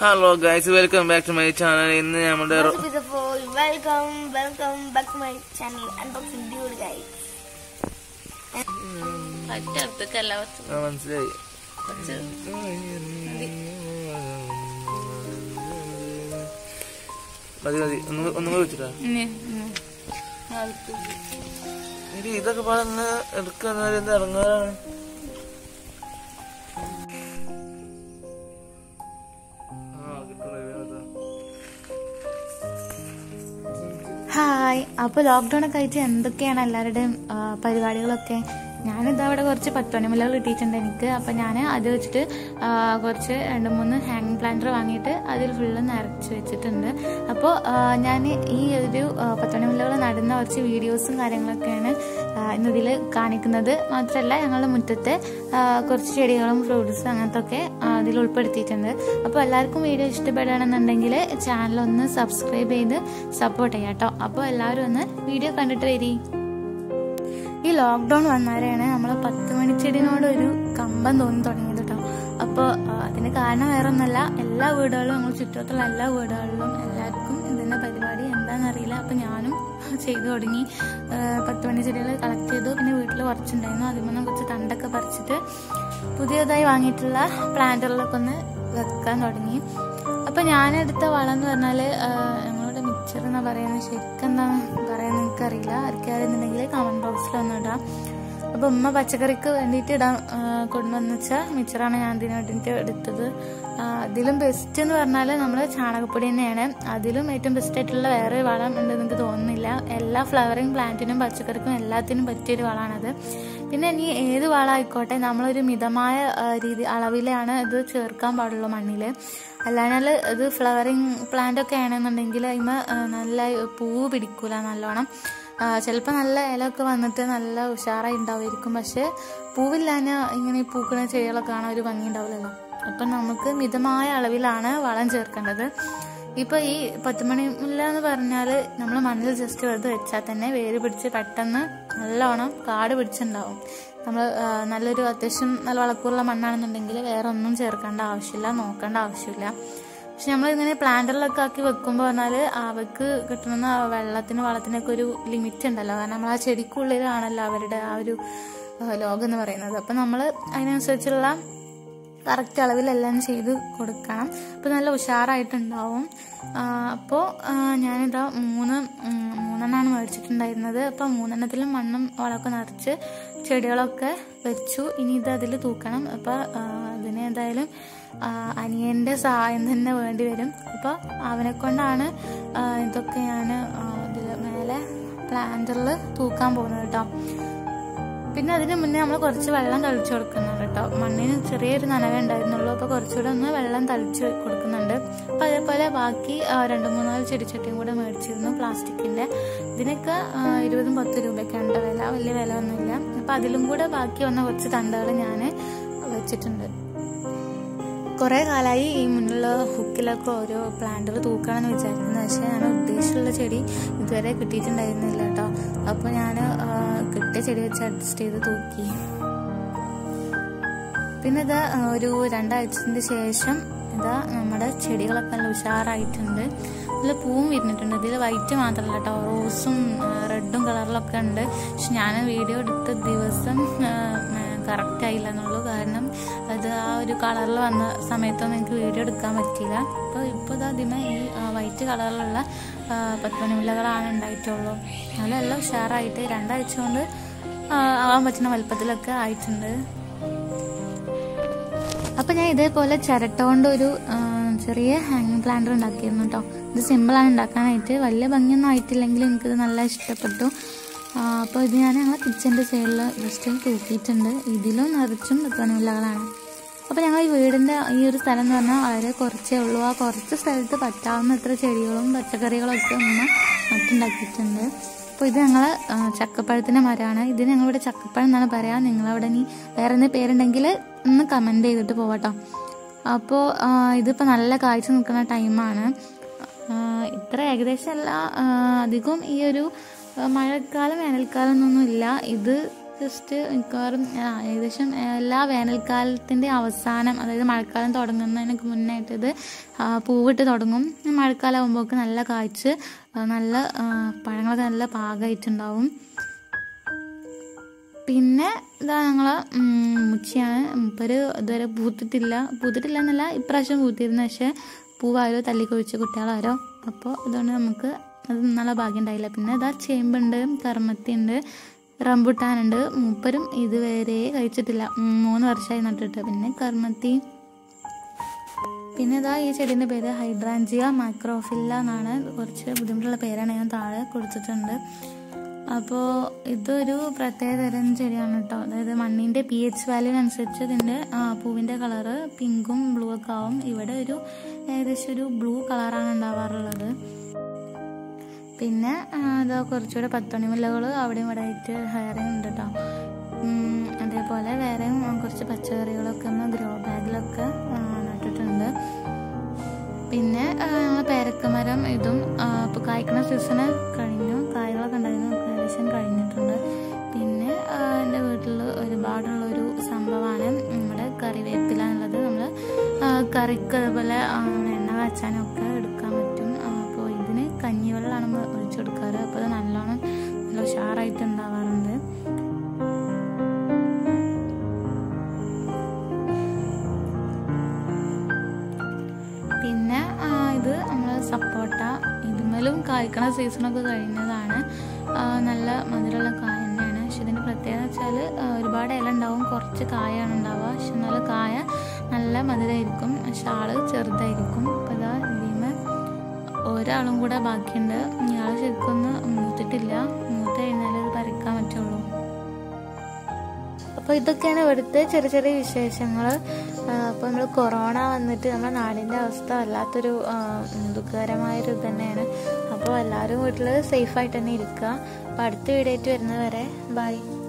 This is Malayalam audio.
Hello guys, welcome back to my channel. ഇന്ന് നമ്മുടെ welcome back to my channel. Unboxing dude guys. മനസ്സിലായി. മതി ഒന്നും വെച്ചിട്ടാ ഇതൊക്കെ പറഞ്ഞ് എടുക്കുന്ന ഇറങ്ങാറാണ്. ഹായ്. അപ്പോൾ ലോക്ക്ഡൗൺ ഒക്കെ ആയിട്ട് എന്തൊക്കെയാണ് എല്ലാവരുടെയും പരിപാടികളൊക്കെ? ഞാനിതാ അവിടെ കുറച്ച് 10 മണിമുല്ലകൾ കിട്ടിയിട്ടുണ്ട് എനിക്ക്. അപ്പം ഞാൻ അത് വെച്ചിട്ട് കുറച്ച് 2-3 ഹാങ്ങിങ് പ്ലാന്റർ വാങ്ങിയിട്ട് അതിൽ ഫുള്ള് നിറച്ച് വെച്ചിട്ടുണ്ട്. അപ്പോൾ ഞാൻ ഈ ഒരു 10 മണിമുല്ലകൾ നടുന്ന കുറച്ച് വീഡിയോസും കാര്യങ്ങളൊക്കെയാണ് ഇന്നിതിൽ കാണിക്കുന്നത്. മാത്രമല്ല ഞങ്ങളുടെ മുറ്റത്തെ കുറച്ച് ചെടികളും ഫ്രൂട്ട്സും അങ്ങനത്തെ ഒക്കെ അതിൽ ഉൾപ്പെടുത്തിയിട്ടുണ്ട്. അപ്പോൾ എല്ലാവർക്കും വീഡിയോ ഇഷ്ടപ്പെടുകയാണെന്നുണ്ടെങ്കിൽ ചാനലൊന്ന് സബ്സ്ക്രൈബ് ചെയ്ത് സപ്പോർട്ട് ചെയ്യാം കേട്ടോ. അപ്പോൾ എല്ലാവരും ഒന്ന് വീഡിയോ കണ്ടിട്ട് വരി. ഈ ലോക്ക്ഡൗൺ വന്നാലാണ് നമ്മൾ 10 മണിച്ചെടിനോട് ഒരു കമ്പം തോന്നി തുടങ്ങിയത് കേട്ടോ. അപ്പോൾ അതിന് കാരണം വേറെ ഒന്നല്ല, എല്ലാ വീടുകളിലും നമ്മൾ ചുറ്റുവട്ടുള്ള എല്ലാ വീടുകളിലും എല്ലാവർക്കും ഇതിൻ്റെ പരിപാടി എന്താണെന്നറിയില്ല. അപ്പോൾ ഞാനും ചെയ്തു തുടങ്ങി. 10 മണിച്ചെടികൾ കളക്ട് ചെയ്തു. പിന്നെ വീട്ടിൽ കുറച്ചുണ്ടായിരുന്നു. അതിൽ നിന്ന് കുറച്ച് തണ്ടൊക്കെ പറിച്ചിട്ട് പുതിയതായി വാങ്ങിയിട്ടുള്ള പ്ലാന്റുകളിലൊക്കെ ഒന്ന് വെക്കാൻ തുടങ്ങി. അപ്പോൾ ഞാനെടുത്ത വളം എന്ന് പറഞ്ഞാൽ ഞങ്ങളുടെ മിക്സർ എന്നാ പറയുന്നത്, ശരിക്കും എന്താണെന്ന് പറയാൻ എനിക്കറിയില്ല. ആർക്കറിയുന്നുണ്ടെങ്കിൽ കമന്റ് ബോക്സിൽ ഒന്ന് ഇടാം. അപ്പോൾ ഉമ്മ പച്ചക്കറിക്ക് വേണ്ടിയിട്ട് ഇടാൻ കൊണ്ടുവന്ന് വെച്ചാൽ മിക്സറാണ് ഞാൻ ഇതിന് വേണ്ടിയിട്ട് എടുത്തത്. അതിലും ബെസ്റ്റ് എന്ന് പറഞ്ഞാൽ നമ്മൾ ചാണകപ്പൊടി തന്നെയാണ്. അതിലും ഏറ്റവും ബെസ്റ്റ് ആയിട്ടുള്ള വേറെ വളം ഉണ്ടെന്ന് എനിക്ക് തോന്നുന്നില്ല. എല്ലാ ഫ്ലവറിങ് പ്ലാന്റിനും പച്ചക്കറിക്കും എല്ലാത്തിനും പറ്റിയൊരു വളമാണത്. പിന്നെ ഇനി ഏത് വളമായിക്കോട്ടെ നമ്മളൊരു മിതമായ അളവിലാണ് ഇത് ചേർക്കാൻ പാടുള്ളൂ മണ്ണിൽ. അല്ലാഞ്ഞാൽ ഇത് ഫ്ലവറിങ് പ്ലാന്റ് ഒക്കെ ആണെന്നുണ്ടെങ്കിൽ അതിന് നല്ല പൂവ് പിടിക്കൂല നല്ലോണം. ചിലപ്പോൾ നല്ല ഇലയൊക്കെ വന്നിട്ട് നല്ല ഉഷാറായി ഉണ്ടാവുമായിരിക്കും. പക്ഷെ പൂവില്ലാഞ്ഞ ഇങ്ങനെ പൂക്കണ ചെടികളൊക്കെ കാണാൻ ഒരു ഭംഗി ഉണ്ടാവില്ലല്ലോ. അപ്പം നമുക്ക് മിതമായ അളവിലാണ് വളം ചേർക്കേണ്ടത്. ഇപ്പോൾ ഈ 10 മണിമുല്ല എന്ന് പറഞ്ഞാൽ നമ്മൾ മണ്ണിൽ ജസ്റ്റ് വെറുതെ വെച്ചാൽ തന്നെ വേര് പിടിച്ച് പെട്ടെന്ന് നല്ലോണം കാട് പിടിച്ചുണ്ടാവും. നമ്മൾ നല്ലൊരു അത്യാവശ്യം നല്ല വളക്കൂറുള്ള മണ്ണാണെന്നുണ്ടെങ്കിൽ വേറെ ഒന്നും ചേർക്കേണ്ട ആവശ്യമില്ല, നോക്കേണ്ട ആവശ്യമില്ല. പക്ഷെ നമ്മളിങ്ങനെ പ്ലാന്ററിലൊക്കെ ആക്കി വെക്കുമ്പോൾ പറഞ്ഞാൽ അവർക്ക് കിട്ടുന്ന വളത്തിനൊക്കെ ഒരു ലിമിറ്റ് ഉണ്ടല്ലോ. കാരണം നമ്മൾ ആ ചെടിക്കുള്ളിലാണല്ലോ അവരുടെ ആ ഒരു ലോകം എന്ന് പറയുന്നത്. അപ്പം നമ്മൾ അതിനനുസരിച്ചുള്ള കറക്റ്റ് അളവിലെല്ലാം ചെയ്ത് കൊടുക്കണം. അപ്പോൾ നല്ല ഉഷാറായിട്ടുണ്ടാവും. അപ്പോൾ ഞാനിതാ മൂന്നെണ്ണമാണ് മേടിച്ചിട്ടുണ്ടായിരുന്നത്. അപ്പോൾ 3 മണ്ണും വളമൊക്കെ നിറച്ച് ചെടികളൊക്കെ വെച്ചു. ഇനി ഇത് അതിൽ തൂക്കണം. അപ്പോൾ അതിന് എന്തായാലും അനിയൻ്റെ സഹായം തന്നെ വേണ്ടി വരും. അപ്പോൾ അവനെ കൊണ്ടാണ് ഇതൊക്കെ ഞാൻ ഇതിൽ മേലെ പ്ലാന്ററിൽ തൂക്കാൻ പോകുന്നത് കേട്ടോ. പിന്നെ അതിന് മുന്നേ നമ്മൾ കുറച്ച് വെള്ളം തളിച്ചു കൊടുക്കുന്നുണ്ട് കേട്ടോ. മണ്ണിന് ചെറിയൊരു നനവേ ഉണ്ടായിരുന്നുള്ളൂ. അപ്പോൾ കുറച്ചുകൂടെ ഒന്ന് വെള്ളം തളിച്ച് കൊടുക്കുന്നുണ്ട്. അപ്പോൾ അതേപോലെ ബാക്കി 2-3 ചെടിച്ചട്ടിയും കൂടെ മേടിച്ചിരുന്നു പ്ലാസ്റ്റിക്കിൻ്റെ. ഇതിനൊക്കെ 20-10 രൂപയ്ക്കാണ് വില, വലിയ വില ഒന്നുമില്ല. അപ്പോൾ അതിലും കൂടെ ബാക്കി വന്ന കുറച്ച് തണ്ടുകൾ ഞാൻ വെച്ചിട്ടുണ്ട്. കുറേ കാലമായി ഈ മുന്നിലുള്ള ഹുക്കിലൊക്കെ ഓരോ പ്ലാന്റുകൾ തൂക്കണമെന്ന് വിചാരിക്കുന്നത്. പക്ഷേ ഞാൻ ഉദ്ദേശിച്ചുള്ള ചെടി ഇതുവരെ കിട്ടിയിട്ടുണ്ടായിരുന്നില്ല കേട്ടോ. അപ്പോൾ ഞാൻ കിട്ടിയ ചെടി വെച്ച് അഡ്ജസ്റ്റ് ചെയ്ത് തൂക്കി. പിന്നെ ഇതാ ഒരു 2 ആഴ്ചത്തിന് ശേഷം ഇതാ നമ്മുടെ ചെടികളൊക്കെ നല്ല ഉഷാറായിട്ടുണ്ട്. നല്ല പൂവും വിരിഞ്ഞിട്ടുണ്ട്. ഇതിൽ വൈറ്റ് മാത്രമല്ല കേട്ടോ, റോസും റെഡും കളറിലൊക്കെ ഉണ്ട്. പക്ഷെ ഞാൻ വീഡിയോ എടുത്ത ദിവസം കറക്റ്റ് ആയില്ല എന്നുള്ളൂ. കാരണം അത് ആ ഒരു കളറിൽ വന്ന സമയത്തൊന്നും എനിക്ക് വീഡിയോ എടുക്കാൻ പറ്റിയില്ല. ഇപ്പോൾ അതിന് ഈ വൈറ്റ് കളറിലുള്ള 10 മണിമുല്ലകളാണ് ഉണ്ടായിട്ടുള്ളൂ. അതിലെല്ലാം ഉഷാറായിട്ട് 2 ആഴ്ച കൊണ്ട് ആവാൻ പറ്റുന്ന വലുപ്പത്തിലൊക്കെ ആയിട്ടുണ്ട്. അപ്പം ഞാൻ ഇതേപോലെ ചിരട്ട കൊണ്ട് ഒരു ചെറിയ ഹാങ്ങിങ് പ്ലാന്റർ ഉണ്ടാക്കിയിരുന്നു കേട്ടോ. ഇത് സിമ്പിളാണ് ഉണ്ടാക്കാനായിട്ട്, വലിയ ഭംഗിയൊന്നും ആയിട്ടില്ലെങ്കിലും എനിക്കിത് നല്ല ഇഷ്ടപ്പെട്ടു. അപ്പോൾ ഇത് ഞാൻ ഞങ്ങൾ കിച്ചൻ്റെ സൈഡിൽ ജസ്റ്റ് തൂക്കിയിട്ടുണ്ട്. ഇതിലും നിറച്ചും 10 മണിമുല്ലകളാണ്. അപ്പോൾ ഞങ്ങൾ ഈ വീടിൻ്റെ ഈ ഒരു സ്ഥലം എന്ന് പറഞ്ഞാൽ വളരെ കുറച്ചേ ഉള്ളൂ. ആ കുറച്ച് സ്ഥലത്ത് പറ്റാവുന്ന എത്ര ചെടികളും പച്ചക്കറികളൊക്കെ ഉമ്മ നട്ടുണ്ടാക്കിയിട്ടുണ്ട്. അപ്പോൾ ഇത് ഞങ്ങൾ ചക്കപ്പഴത്തിൻ്റെ മരമാണ്. ഇതിന് ഞങ്ങളിവിടെ ചക്കപ്പഴം എന്നാണ് പറയുക. നിങ്ങളവിടെ ഇനി വേറെ എന്തെങ്കിലും പേരുണ്ടെങ്കിൽ ഒന്ന് കമൻറ്റ് ചെയ്തിട്ട് പോവാട്ടോ. അപ്പോൾ ഇതിപ്പോൾ നല്ല കാഴ്ച നിൽക്കുന്ന ടൈമാണ്. ഇത്ര ഏകദേശം അല്ല, അധികം ഈ ഒരു മഴക്കാലം വേനൽക്കാലം എന്നൊന്നുമില്ല. ഇത് ജസ്റ്റ് മിക്കവാറും ഏകദേശം എല്ലാ വേനൽക്കാലത്തിൻ്റെ അവസാനം, അതായത് മഴക്കാലം തുടങ്ങുന്നതിനൊക്കെ മുന്നായിട്ട് ഇത് പൂവിട്ട് തുടങ്ങും. മഴക്കാലം ആകുമ്പോഴേക്ക് നല്ല കായ്ച്ച് നല്ല പഴങ്ങളൊക്കെ നല്ല പാകമായിട്ടുണ്ടാവും. പിന്നെ ഇതാ ഞങ്ങളെ മുച്ചിയാണ്. മൂപ്പര് ഇതുവരെ പൂത്തിട്ടില്ല എന്നല്ല, ഇപ്രാവശ്യം പൂത്തിരുന്നു. പക്ഷേ പൂവാരോ തല്ലിക്കൊഴിച്ച കുട്ടികളാരോ, അപ്പോൾ അതുകൊണ്ട് നമുക്ക് അത് നല്ല ഭാഗ്യം ഉണ്ടായില്ല. പിന്നെ ഇതാ ചേമ്പുണ്ട്, കർമ്മത്തിയുണ്ട്, റംബുട്ടാനുണ്ട്. മൂപ്പരും ഇതുവരെ കഴിച്ചിട്ടില്ല, 3 വർഷമായി നട്ടിട്ട്. പിന്നെ കർമ്മത്തി, പിന്നെ ഇതാ ഈ ചെടീൻ്റെ പേര് ഹൈഡ്രാഞ്ചിയ മൈക്രോഫില്ല എന്നാണ്. കുറച്ച് ബുദ്ധിമുട്ടുള്ള പേരാണ്, ഞാൻ താഴെ കൊടുത്തിട്ടുണ്ട്. അപ്പോൾ ഇതൊരു പ്രത്യേക തരം ചെടിയാണ് കേട്ടോ. അതായത് മണ്ണിൻ്റെ pH വാല്യൂവിനനുസരിച്ച് ഇതിൻ്റെ പൂവിൻ്റെ കളറ് പിങ്കും ബ്ലൂ ഒക്കെ ആവും. ഇവിടെ ഏകദേശം ഒരു ബ്ലൂ കളറാണ് ഉണ്ടാവാറുള്ളത്. പിന്നെ ഇതാ കുറച്ചുകൂടെ 10 മണിമുല്ലകൾ അവിടെയും ഇവിടെ ആയിട്ട് ഹെയറിങ് ഉണ്ട് കേട്ടോ. അതേപോലെ വേറെയും കുറച്ച് പച്ചക്കറികളൊക്കെ ഒന്ന് ഗ്രോ ബാഗിലൊക്കെ നട്ടിട്ടുണ്ട്. പിന്നെ പേരക്കമരം, ഇതും ഇപ്പോൾ കായ്ക്കുന്ന സീസണ് കഴിഞ്ഞു, കായകളൊക്കെ ഉണ്ടായിരുന്നു, ഏകദേശം കഴിഞ്ഞിട്ടുണ്ട്. പിന്നെ എൻ്റെ വീട്ടിൽ ഒരുപാടുള്ളൊരു സംഭവമാണ് നമ്മുടെ കറിവേപ്പില എന്നുള്ളത്. നമ്മൾ കറിക്ക് അതുപോലെ എണ്ണ കാച്ചാനൊക്കെ എടുക്കാൻ പറ്റും. അപ്പോൾ ഇതിന് കഞ്ഞിവെള്ളമാണ് നമ്മൾ ഒഴിച്ചെടുക്കാറ്. അപ്പോൾ അത് നല്ലോണം നല്ല ഉഷാറായിട്ട് ഉണ്ടാവാറുണ്ട്. പിന്നെ ഇത് നമ്മൾ സപ്പോട്ട, ഇതുമേലും കായ്ക്കണ സീസണൊക്കെ കഴിഞ്ഞതാണ്. നല്ല മധുരമുള്ള കായ തന്നെയാണ്. പക്ഷെ ഇതിൻ്റെ പ്രത്യേകത വെച്ചാൽ ഒരുപാട് ഇല ഉണ്ടാവും, കുറച്ച് കായാണ് ഉണ്ടാവുക. പക്ഷെ നല്ല കായ നല്ല മധുരമായിരിക്കും, പക്ഷെ ആള് ചെറുതായിരിക്കും. അപ്പോൾ ഇതാ ഇതിന് ഒരാളും കൂടെ ബാക്കിയുണ്ട്. ഇയാൾ ശരിക്കും മൂത്തിട്ടില്ല, മൂത്ത് കഴിഞ്ഞാൽ ഇത് പറിക്കാൻ പറ്റുള്ളൂ. അപ്പോൾ ഇതൊക്കെയാണ് ഇവിടുത്തെ ചെറിയ ചെറിയ വിശേഷങ്ങൾ. അപ്പോൾ നമ്മൾ കൊറോണ വന്നിട്ട് നമ്മുടെ നാടിൻ്റെ അവസ്ഥ വല്ലാത്തൊരു ദുഃഖകരമായൊരു ഇത് തന്നെയാണ്. അപ്പോൾ എല്ലാവരും വീട്ടിൽ സേഫായിട്ട് തന്നെ ഇരിക്കുക. അപ്പോൾ അടുത്ത വീഡിയോ ആയിട്ട് വരുന്നത് വരെ ബൈ.